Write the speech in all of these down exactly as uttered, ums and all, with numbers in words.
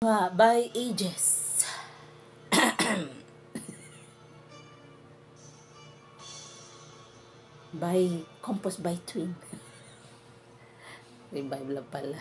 Uh, by ages. By composed by twin. Revive lang pala.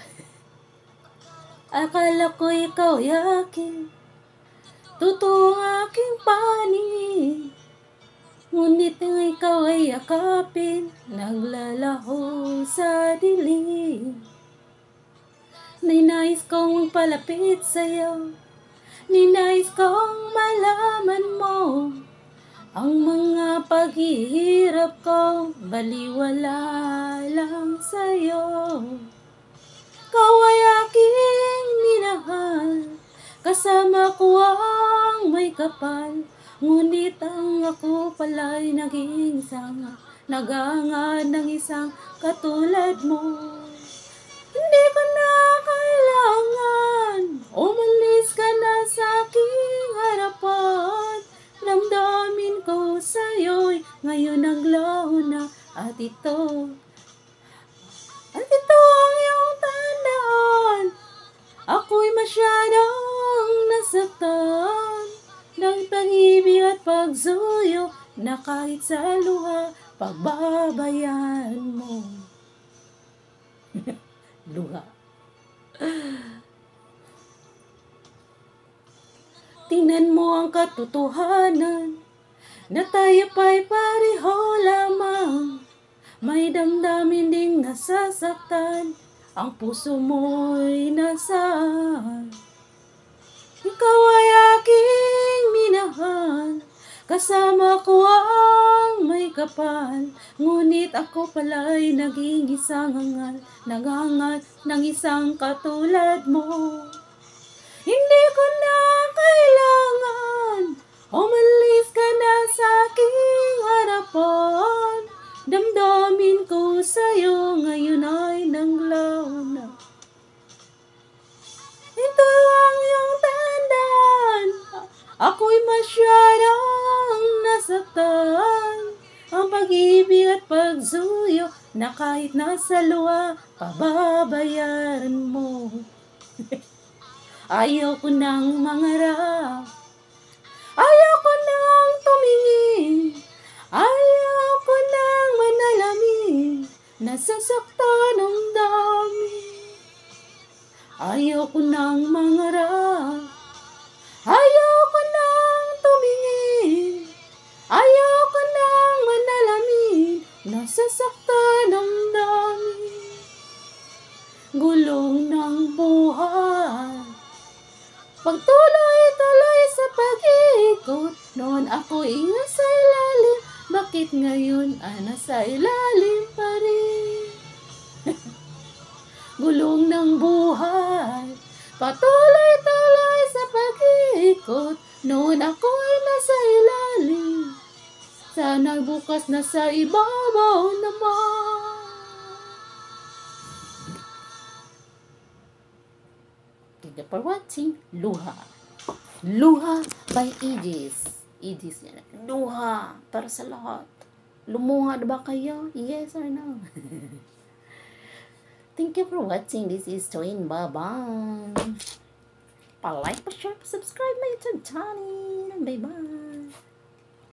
Akala ko ikaw yakin, totoo ang aking panig. Ngunit ang ikaw ay yakapin, naglalaho sa dilim. Ninais kong magpalapit sa'yo, ninais kong malaman mo ang mga paghihirap ko, baliwala lang sa'yo. Ikaw ay aking minahal, kasama ko ang may kapal. Ngunit ang ako pala'y naging isang nagangad ng isang katulad mo. Hindi ko na kailangan, umalis ka na sa aking harapan. Damdamin ko sa'yo'y ngayon naglaho na, at ito, at ito ang iyong tandaan. Ako'y masyadong nasaktan ng pag-ibig at pagsuyo, na kahit sa luha, pagbabayan mo. Luha. Tingnan mo ang katotohanan, na tayo pa'y pareho lamang. May damdamin ding nasasaktan, ang puso mo'y nasaan. Ikaw ay aking minahal, kasama ko ang may kapal. Ngunit ako pala'y naging isang hangal, naghangal ng isang katulad mo. Hindi ko na kailangan, umalis ka na sa aking harapan. Damdamin ko sa'yo ngayon ay nanglaho na. Ito ang iyong tandaan, ako'y masyadong nasaktan. Ang pag-ibig at pagsuyo, na kahit nasa luha, pababayaran mo. Ayaw ko nang mangarap, ayaw ko nang tumingin, ayaw ko nang manalamin, nasasaktan ang dami. Ayaw ko nang mangarap, ayaw ko nang tumingin, ayaw ko nang manalamin, nasasaktan ang dami. Gulong ng buhay, pagtuloy-tuloy sa pag-iikot, noon ako'y nasa ilalim, bakit ngayon ay nasa ilalim pa rin? Gulong ng buhay, patuloy-tuloy sa pag-iikot, noon ako'y nasa ilalim, sana bukas nasa ibabaw naman. Thank you for watching. Luha. Luha by Aegis. Aegis yan. Luha. Para sa lahat. Lumuha na ba kayo? Yes or no? Thank you for watching. This is Twin. Bye-bye. Pa-like, pa-share, pa-subscribe my YouTube channel. Bye-bye.